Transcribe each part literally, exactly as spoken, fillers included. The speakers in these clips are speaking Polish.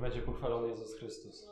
będzie pochwalony Jezus Chrystus.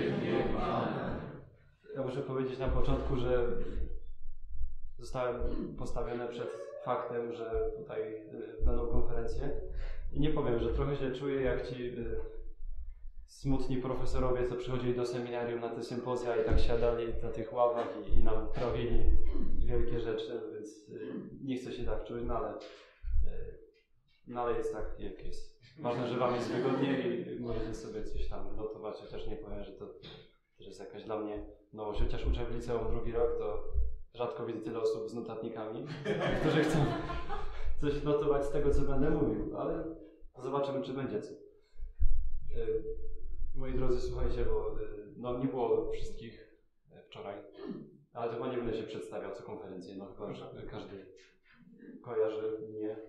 Ja muszę powiedzieć na początku, że zostałem postawiony przed faktem, że tutaj będą konferencje i nie powiem, że trochę się czuję jak ci smutni profesorowie, co przychodzili do seminarium na te sympozja i tak siadali na tych ławach i, i nam prawili wielkie rzeczy, więc nie chcę się tak czuć, no ale, no ale jest tak, jak jest. Ważne, że wam jest wygodnie i możecie sobie coś tam notować, chociaż nie powiem, że to też jest jakaś dla mnie nowość. Chociaż uczę w liceum drugi rok, to rzadko widzę tyle osób z notatnikami, którzy chcą coś notować z tego, co będę mówił, ale zobaczymy, czy będzie co. Moi drodzy, słuchajcie, bo no, nie było wszystkich wczoraj, ale chyba nie będę się przedstawiał co konferencję, no chyba że każdy kojarzy mnie.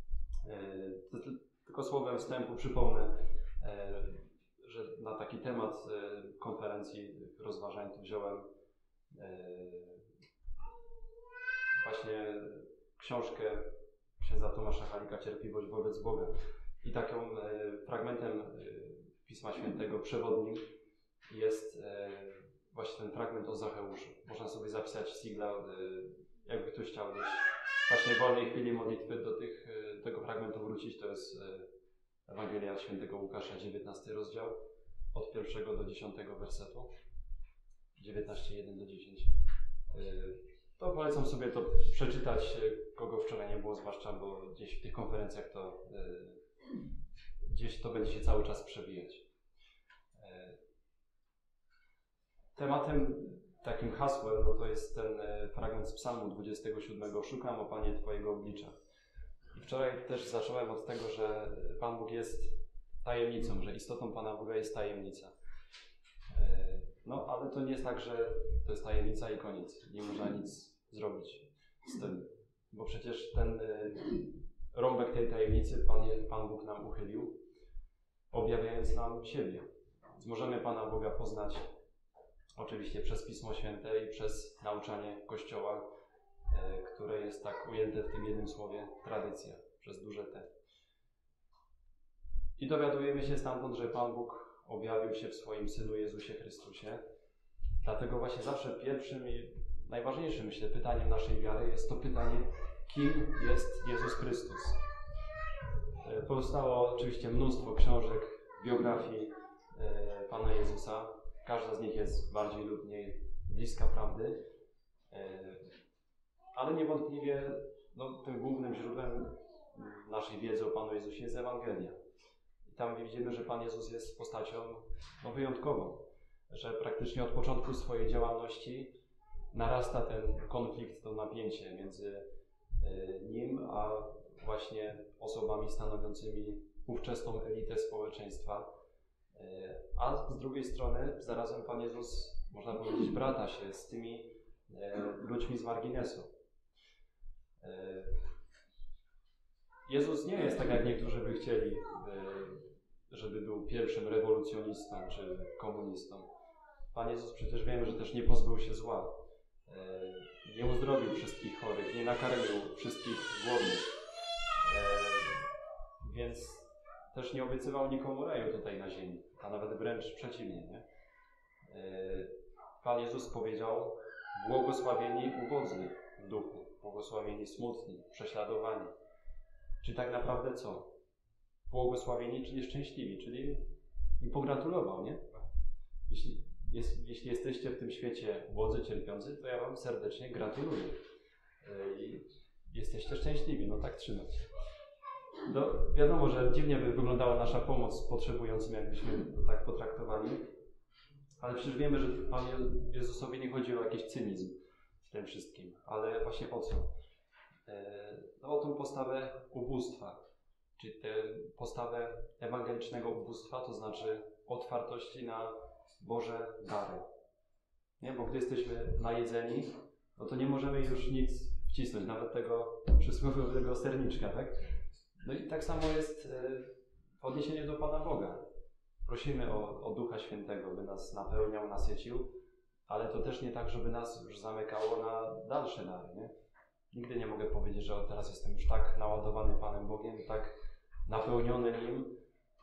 Tylko słowem wstępu przypomnę, że na taki temat konferencji, rozważań tu wziąłem właśnie książkę księdza Tomasza Halika „Cierpliwość wobec Boga” i takim fragmentem Pisma Świętego przewodnim jest właśnie ten fragment o Zacheuszu. Można sobie zapisać sigla, jakby ktoś chciał gdzieś właśnie w wolnej chwili modlitwy do tych, tego fragmentu wrócić. To jest Ewangelia Świętego Łukasza, dziewiętnasty rozdział, od pierwszego do dziesiątego wersetu. dziewiętnaście, jeden do dziesięć. To polecam sobie to przeczytać, kogo wczoraj nie było, zwłaszcza, bo gdzieś w tych konferencjach to gdzieś to będzie się cały czas przewijać. Tematem, takim hasłem, no to jest ten fragment z Psalmu dwudziestego siódmego. Szukam, o Panie, Twojego oblicza. I wczoraj też zacząłem od tego, że Pan Bóg jest tajemnicą, że istotą Pana Boga jest tajemnica. No, ale to nie jest tak, że to jest tajemnica i koniec. Nie można nic zrobić z tym, bo przecież ten rąbek tej tajemnicy Pan, Pan Bóg nam uchylił, objawiając nam siebie. Więc możemy Pana Boga poznać oczywiście przez Pismo Święte i przez nauczanie Kościoła, e, które jest tak ujęte w tym jednym słowie tradycja, przez duże T. I dowiadujemy się stamtąd, że Pan Bóg objawił się w swoim Synu Jezusie Chrystusie. Dlatego właśnie zawsze pierwszym i najważniejszym, myślę, pytaniem naszej wiary jest to pytanie, kim jest Jezus Chrystus. E, powstało oczywiście mnóstwo książek, biografii e, Pana Jezusa. Każda z nich jest bardziej lub mniej bliska prawdy, ale niewątpliwie no, tym głównym źródłem naszej wiedzy o Panu Jezusie jest Ewangelia. I tam widzimy, że Pan Jezus jest postacią no, wyjątkową, że praktycznie od początku swojej działalności narasta ten konflikt, to napięcie między Nim a właśnie osobami stanowiącymi ówczesną elitę społeczeństwa. A z drugiej strony zarazem Pan Jezus, można powiedzieć, brata się z tymi e, ludźmi z marginesu. E, Jezus nie jest tak, jak niektórzy by chcieli, e, żeby był pierwszym rewolucjonistą czy komunistą. Pan Jezus przecież wiemy, że też nie pozbył się zła. E, nie uzdrowił wszystkich chorych, nie nakarmił wszystkich głodnych. E, więc też nie obiecywał nikomu raju tutaj na ziemi, a nawet wręcz przeciwnie, nie? Pan Jezus powiedział: błogosławieni ubodzy w duchu, błogosławieni smutni, prześladowani. Czyli tak naprawdę co? Błogosławieni, czyli szczęśliwi, czyli im pogratulował, nie? Jeśli, jest, jeśli jesteście w tym świecie ubodzy, cierpiący, to ja wam serdecznie gratuluję. I jesteście szczęśliwi, no tak trzymać. No, wiadomo, że dziwnie by wyglądała nasza pomoc potrzebującym, jakbyśmy to tak potraktowali, ale przecież wiemy, że Panu Jezusowi nie chodzi o jakiś cynizm w tym wszystkim, ale właśnie o co? No, o tą postawę ubóstwa, czyli tę postawę ewangelicznego ubóstwa, to znaczy otwartości na Boże dary. Nie? Bo gdy jesteśmy najedzeni, no to nie możemy już nic wcisnąć, nawet tego przysłowiowego serniczka, tak? No i tak samo jest w odniesieniu do Pana Boga. Prosimy o, o Ducha Świętego, by nas napełniał, nasycił, ale to też nie tak, żeby nas już zamykało na dalsze dary, nie? Nigdy nie mogę powiedzieć, że teraz jestem już tak naładowany Panem Bogiem, tak napełniony Nim,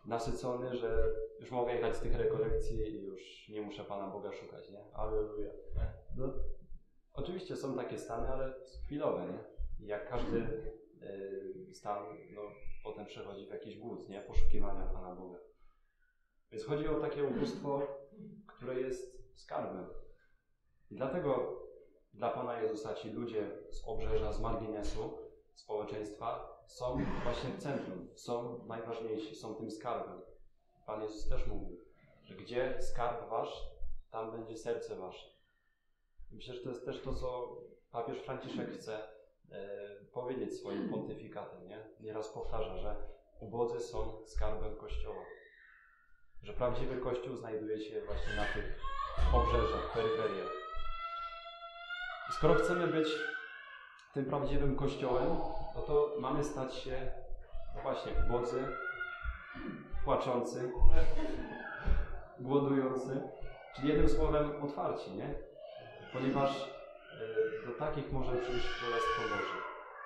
nasycony, że już mogę jechać z tych rekolekcji i już nie muszę Pana Boga szukać, nie? Alleluja. No, oczywiście są takie stany, ale chwilowe, nie? I jak każdy y, stan, no, potem przechodzi w jakiś głód, nie? Poszukiwania Pana Boga. Więc chodzi o takie ubóstwo, które jest skarbem. I dlatego dla Pana Jezusa ci ludzie z obrzeża, z marginesu społeczeństwa są właśnie w centrum, są najważniejsi, są tym skarbem. Pan Jezus też mówił, że gdzie skarb wasz, tam będzie serce wasze. I myślę, że to jest też to, co papież Franciszek chce e, powiedzieć swoim pontyfikatem, nie? Nieraz powtarza, że ubodzy są skarbem Kościoła. Że prawdziwy Kościół znajduje się właśnie na tych obrzeżach, peryferiach. I skoro chcemy być tym prawdziwym Kościołem, no to mamy stać się, no właśnie, ubodzy, płaczący, głodujący, czyli jednym słowem otwarci, nie? Ponieważ y, do takich może przyjść Królestwo Boże.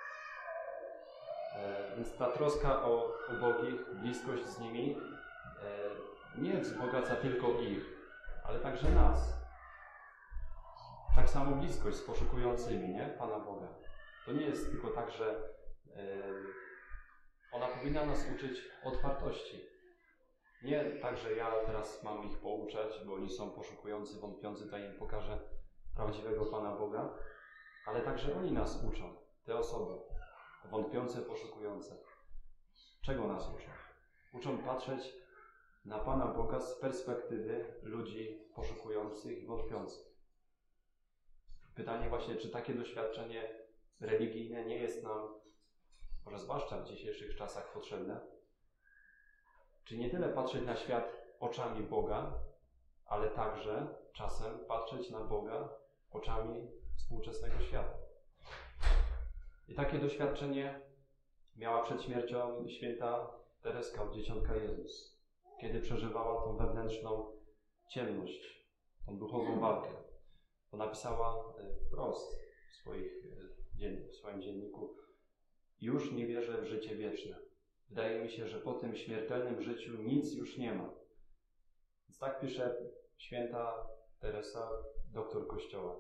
Y, więc ta troska o ubogich, bliskość z nimi y, nie wzbogaca tylko ich, ale także nas. Tak samo bliskość z poszukującymi, nie? Pana Boga. To nie jest tylko tak, że yy, ona powinna nas uczyć otwartości. Nie tak, że ja teraz mam ich pouczać, bo oni są poszukujący, wątpiący, to im pokażę prawdziwego Pana Boga, ale także oni nas uczą, te osoby wątpiące, poszukujące. Czego nas uczą? Uczą patrzeć na Pana Boga z perspektywy ludzi poszukujących i wątpiących. Pytanie właśnie, czy takie doświadczenie religijne nie jest nam, może zwłaszcza w dzisiejszych czasach, potrzebne? Czy nie tyle patrzeć na świat oczami Boga, ale także czasem patrzeć na Boga oczami współczesnego świata? I takie doświadczenie miała przed śmiercią święta Tereska od Dzieciątka Jezus, kiedy przeżywała tą wewnętrzną ciemność, tą duchową walkę. To napisała wprost w, swoich, w swoim dzienniku: już nie wierzę w życie wieczne. Wydaje mi się, że po tym śmiertelnym życiu nic już nie ma. Więc tak pisze święta Teresa, doktor Kościoła.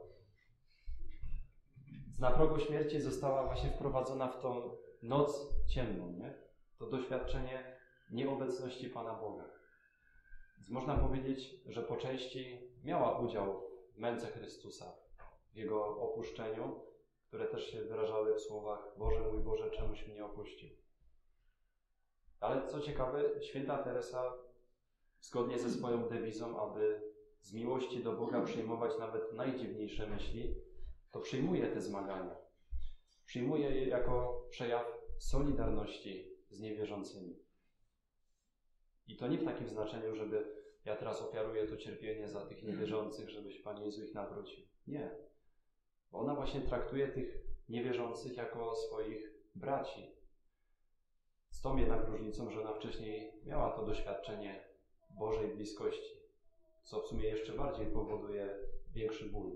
Na progu śmierci została właśnie wprowadzona w tą noc ciemną, nie? To doświadczenie nieobecności Pana Boga. Więc można powiedzieć, że po części miała udział w męce Chrystusa, w Jego opuszczeniu, które też się wyrażały w słowach: Boże mój Boże, czemuś mnie opuścił. Ale co ciekawe, święta Teresa, zgodnie ze swoją dewizą, aby z miłości do Boga przyjmować nawet najdziwniejsze myśli, to przyjmuje te zmagania. Przyjmuje je jako przejaw solidarności z niewierzącymi. I to nie w takim znaczeniu, żeby ja teraz ofiaruję to cierpienie za tych niewierzących, żebyś Panie Jezu ich nawrócił. Nie. Bo ona właśnie traktuje tych niewierzących jako swoich braci. Z tą jednak różnicą, że ona wcześniej miała to doświadczenie Bożej bliskości, co w sumie jeszcze bardziej powoduje większy ból.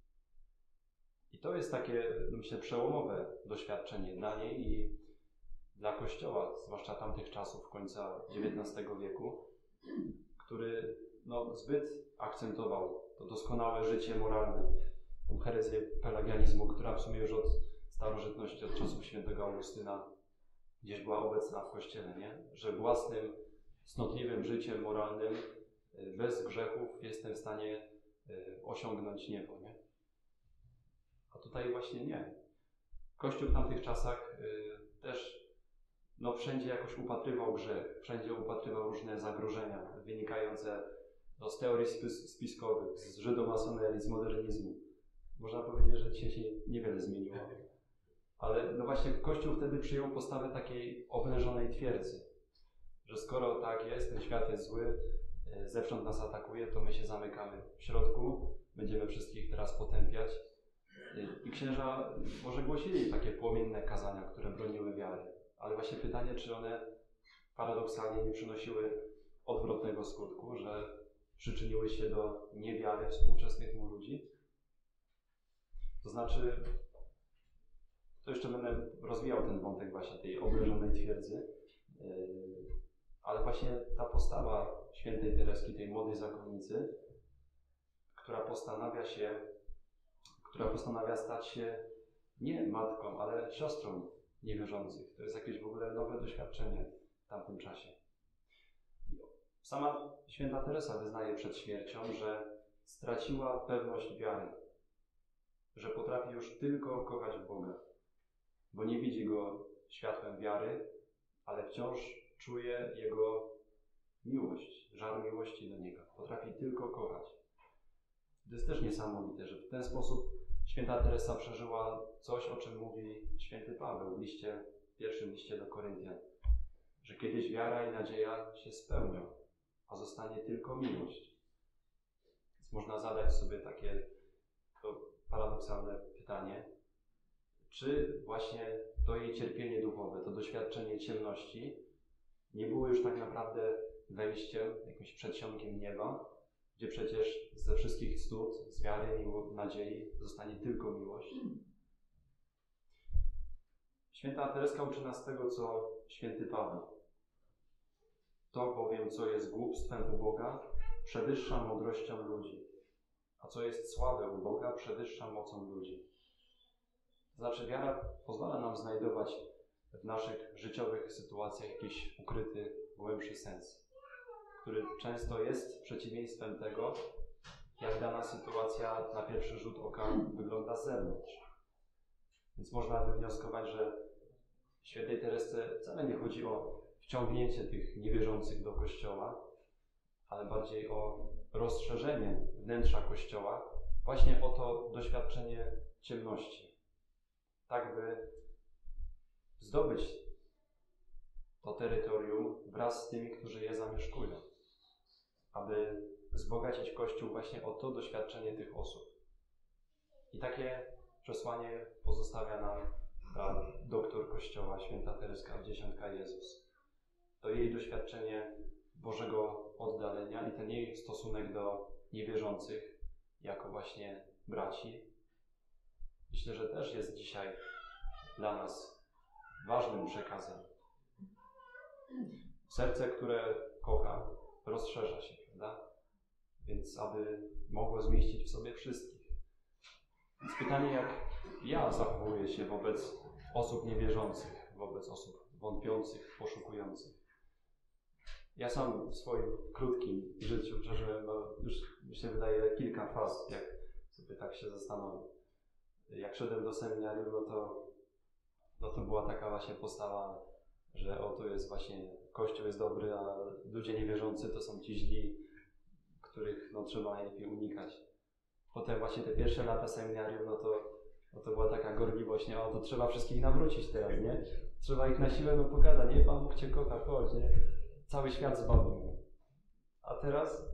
I to jest takie, myślę, przełomowe doświadczenie dla niej i dla Kościoła, zwłaszcza tamtych czasów, końca dziewiętnastego wieku, który no, zbyt akcentował to doskonałe życie moralne, tą herezję pelagianizmu, która w sumie już od starożytności, od czasów świętego Augustyna gdzieś była obecna w Kościele, nie? Że własnym, cnotliwym życiem moralnym, bez grzechów jestem w stanie osiągnąć niebo, nie? A tutaj właśnie nie. Kościół w tamtych czasach y, też no, wszędzie jakoś upatrywał grzech, wszędzie upatrywał różne zagrożenia wynikające no, z teorii spis spiskowych, z żydomasonerii, z modernizmu. Można powiedzieć, że dzisiaj się niewiele zmieniło. Ale no właśnie Kościół wtedy przyjął postawę takiej oblężonej twierdzy, że skoro tak jest, ten świat jest zły, y, zewsząd nas atakuje, to my się zamykamy w środku, będziemy wszystkich teraz potępiać. I księża może głosili takie płomienne kazania, które broniły wiary. Ale właśnie pytanie, czy one paradoksalnie nie przynosiły odwrotnego skutku, że przyczyniły się do niewiary współczesnych mu ludzi? To znaczy, to jeszcze będę rozwijał ten wątek właśnie tej oblężonej twierdzy, Ale właśnie ta postawa świętej Tereski, tej młodej zakonnicy, która postanawia się, która postanawia stać się nie matką, ale siostrą niewierzących. To jest jakieś w ogóle nowe doświadczenie w tamtym czasie. Sama święta Teresa wyznaje przed śmiercią, że straciła pewność wiary, że potrafi już tylko kochać Boga, bo nie widzi Go światłem wiary, ale wciąż czuje Jego miłość, żar miłości do Niego. Potrafi tylko kochać. To jest też niesamowite, że w ten sposób święta Teresa przeżyła coś, o czym mówi święty Paweł w liście, w pierwszym liście do Koryntian, że kiedyś wiara i nadzieja się spełnią, a zostanie tylko miłość. Więc można zadać sobie takie to paradoksalne pytanie, czy właśnie to jej cierpienie duchowe, to doświadczenie ciemności nie było już tak naprawdę wejściem, jakimś przedsionkiem nieba, gdzie przecież ze wszystkich cnót, z wiary, miło, nadziei zostanie tylko miłość. Święta Tereska uczy nas tego, co święty Paweł. To bowiem, co jest głupstwem u Boga, przewyższa mądrością ludzi, a co jest słabe u Boga, przewyższa mocą ludzi. To znaczy, wiara pozwala nam znajdować w naszych życiowych sytuacjach jakiś ukryty, głębszy sens, który często jest przeciwieństwem tego, jak dana sytuacja na pierwszy rzut oka wygląda z zewnątrz. Więc można wywnioskować, że świętej Teresce wcale nie chodzi o wciągnięcie tych niewierzących do Kościoła, ale bardziej o rozszerzenie wnętrza Kościoła, właśnie o to doświadczenie ciemności. Tak by zdobyć to terytorium wraz z tymi, którzy je zamieszkują. Aby wzbogacić Kościół właśnie o to doświadczenie tych osób. I takie przesłanie pozostawia nam ta doktor Kościoła, święta Tereska od Dziesiątka Jezus. To jej doświadczenie Bożego oddalenia i ten jej stosunek do niewierzących jako właśnie braci. Myślę, że też jest dzisiaj dla nas ważnym przekazem. Serce, które kocha, rozszerza się, prawda? Więc aby mogło zmieścić w sobie wszystkich. Więc pytanie, jak ja zachowuję się wobec osób niewierzących, wobec osób wątpiących, poszukujących. Ja sam w swoim krótkim życiu przeżyłem, no już mi się wydaje, kilka faz, jak sobie tak się zastanowię. Jak szedłem do seminarium, no to, no to była taka właśnie postawa, że o, to jest właśnie, Kościół jest dobry, a ludzie niewierzący to są ci źli, których no, trzeba najlepiej unikać. Potem właśnie te pierwsze lata seminarium, no to, no to była taka gorliwość, nie? O, to trzeba wszystkich nawrócić teraz, nie? Trzeba ich na siłę no, pokazać, nie? Pan Bóg Cię kocha, chodź, nie? Cały świat zbawił. A teraz?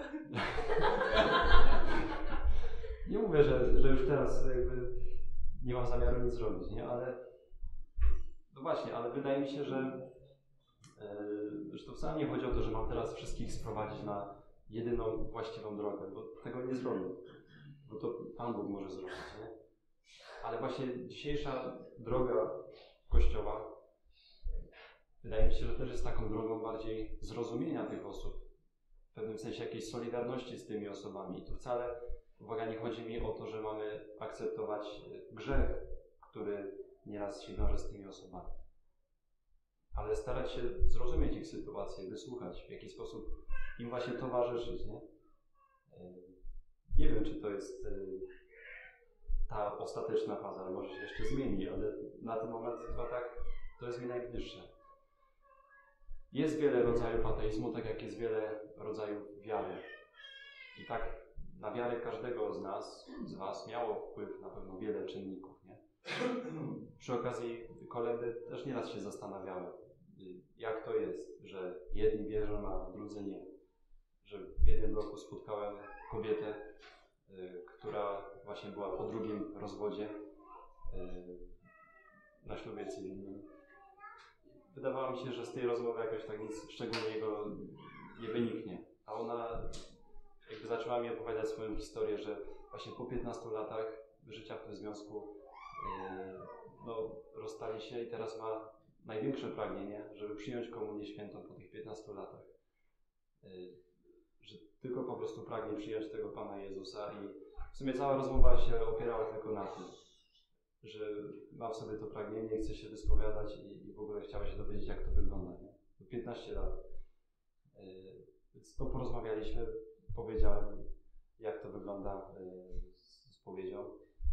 Nie mówię, że, że już teraz jakby nie mam zamiaru nic zrobić, nie? Ale no właśnie, ale wydaje mi się, że yy, że to wcale nie chodzi o to, że mam teraz wszystkich sprowadzić na jedyną właściwą drogę, bo tego nie zrobię. Bo to Pan Bóg może zrobić, nie? Ale właśnie dzisiejsza droga Kościoła wydaje mi się, że też jest taką drogą bardziej zrozumienia tych osób. W pewnym sensie jakiejś solidarności z tymi osobami. I tu wcale, uwaga, nie chodzi mi o to, że mamy akceptować grzech, który nieraz się wiąże z tymi osobami. Ale starać się zrozumieć ich sytuację, wysłuchać, w jaki sposób im właśnie towarzyszyć, nie? Nie wiem, czy to jest ta ostateczna faza, może się jeszcze zmieni, ale na ten moment chyba tak, to jest mi najbliższe. Jest wiele rodzajów ateizmu, tak jak jest wiele rodzajów wiary. I tak na wiarę każdego z nas, z was miało wpływ na pewno wiele czynników, nie? Przy okazji kolędy też nieraz się zastanawiałem, jak to jest, że jedni wierzą, a drudzy nie. Że w jednym roku spotkałem kobietę, y, która właśnie była po drugim rozwodzie y, na ślubie cywilnym. Wydawało mi się, że z tej rozmowy jakoś tak nic szczególnego nie wyniknie. A ona jakby zaczęła mi opowiadać swoją historię, że właśnie po piętnastu latach życia w tym związku yy, no, rozstali się i teraz ma największe pragnienie, żeby przyjąć komunię świętą po tych piętnastu latach. Że tylko po prostu pragnie przyjąć tego Pana Jezusa i w sumie cała rozmowa się opierała tylko na tym, że ma w sobie to pragnienie, chce się wyspowiadać i, i w ogóle chciała się dowiedzieć, jak to wygląda. Nie? piętnaście lat. Więc to porozmawialiśmy, powiedziałem, jak to wygląda z spowiedzią.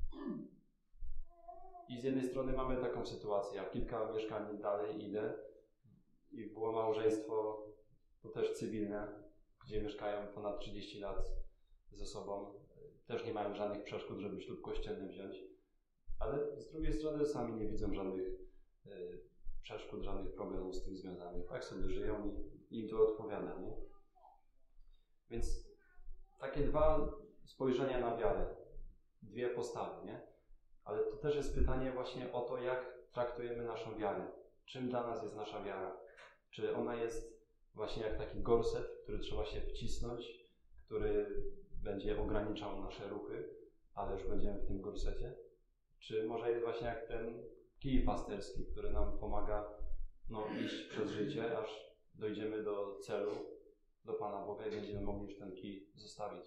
I z jednej strony mamy taką sytuację, ja kilka mieszkań dalej idę i było małżeństwo, to też cywilne, gdzie mieszkają ponad trzydzieści lat ze sobą. Też nie mają żadnych przeszkód, żeby ślub kościelny wziąć. Ale z drugiej strony sami nie widzą żadnych y, przeszkód, żadnych problemów z tym związanych. Tak sobie żyją i im to odpowiada, nie? Więc takie dwa spojrzenia na wiarę, dwie postawy, nie? Ale to też jest pytanie właśnie o to, jak traktujemy naszą wiarę. Czym dla nas jest nasza wiara? Czy ona jest właśnie jak taki gorset, w który trzeba się wcisnąć, który będzie ograniczał nasze ruchy, ale już będziemy w tym gorsecie? Czy może jest właśnie jak ten kij pasterski, który nam pomaga no, iść przez życie, aż dojdziemy do celu, do Pana Boga i będziemy mogli już ten kij zostawić.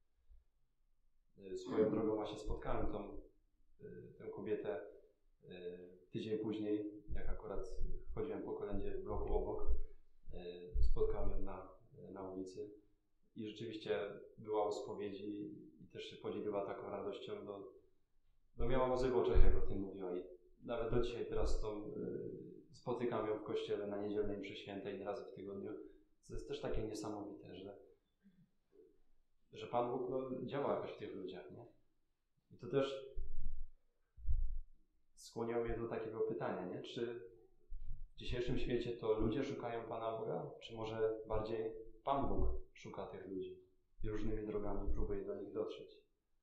Swoją drogą właśnie spotkałem tą, tę kobietę tydzień później, jak akurat chodziłem po kolędzie w bloku obok, spotkałem ją na, na ulicy i rzeczywiście była u spowiedzi i też się podzieliła taką radością, no, no miała łzy w oczach, jak o tym mówiła i nawet do dzisiaj teraz tą, spotykam ją w kościele na niedzielnej mszy świętej raz w tygodniu. To jest też takie niesamowite, że, że Pan Bóg no, działa jakoś w tych ludziach, nie? I to też skłoniło mnie do takiego pytania, nie? Czy w dzisiejszym świecie to ludzie szukają Pana Boga, czy może bardziej Pan Bóg szuka tych ludzi i różnymi drogami próbuje do nich dotrzeć?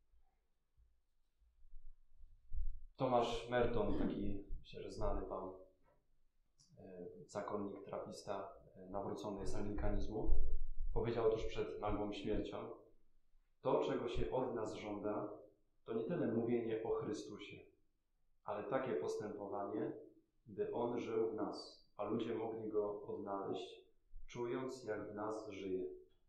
Tomasz Merton, taki myślę, że znany Wam zakonnik, trapista, nawrócony z anglikanizmu, powiedział tuż przed nagłą śmiercią: to, czego się od nas żąda, to nie tyle mówienie o Chrystusie, ale takie postępowanie, by On żył w nas, a ludzie mogli Go odnaleźć, czując, jak w nas żyje.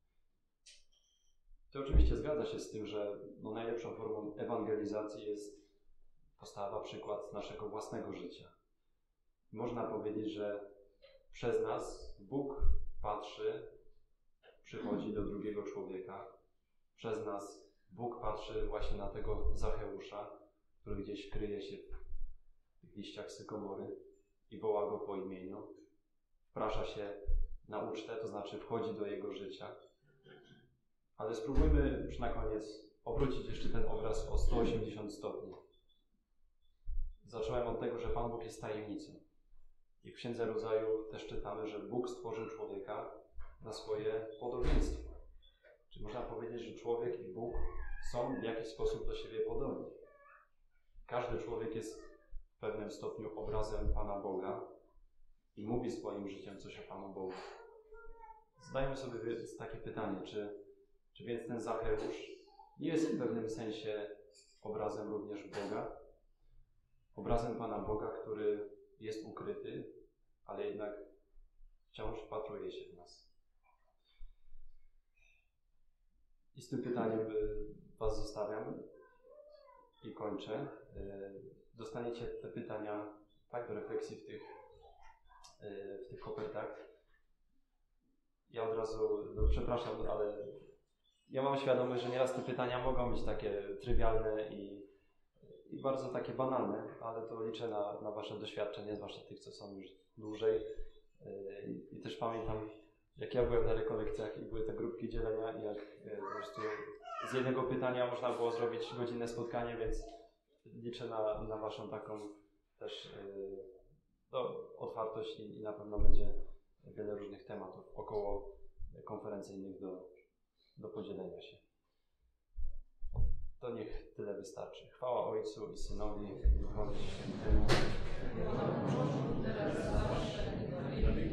To oczywiście zgadza się z tym, że no, najlepszą formą ewangelizacji jest postawa, przykład naszego własnego życia. Można powiedzieć, że przez nas Bóg patrzy, przychodzi do drugiego człowieka. Przez nas Bóg patrzy właśnie na tego Zacheusza, który gdzieś kryje się w tych liściach sykomory i woła go po imieniu. Wprasza się na ucztę, to znaczy wchodzi do jego życia. Ale spróbujmy już na koniec obrócić jeszcze ten obraz o sto osiemdziesiąt stopni. Zacząłem od tego, że Pan Bóg jest tajemnicą. I w Księdze Rodzaju też czytamy, że Bóg stworzył człowieka na swoje podobieństwo. Czyli można powiedzieć, że człowiek i Bóg są w jakiś sposób do siebie podobni. Każdy człowiek jest w pewnym stopniu obrazem Pana Boga i mówi swoim życiem coś o Panu Bogu. Zadajmy sobie takie pytanie, czy, czy więc ten Zacheusz nie jest w pewnym sensie obrazem również Boga? Obrazem Pana Boga, który jest ukryty, ale jednak wciąż wpatruje się w nas. I z tym pytaniem Was zostawiam i kończę. Dostaniecie te pytania tak do refleksji w tych, w tych kopertach. Ja od razu, no przepraszam, ale ja mam świadomość, że nieraz te pytania mogą być takie trywialne i, i bardzo takie banalne, ale to liczę na, na Wasze doświadczenie, zwłaszcza tych, co są już dłużej. I, i też pamiętam, jak ja byłem na rekolekcjach i były te grupki dzielenia i jak po prostu z jednego pytania można było zrobić godzinne spotkanie, więc liczę na, na Waszą taką też no, otwartość i, i na pewno będzie wiele różnych tematów około konferencyjnych do, do podzielenia się. To niech tyle wystarczy. Chwała Ojcu i Synowi i Duchowi Świętemu.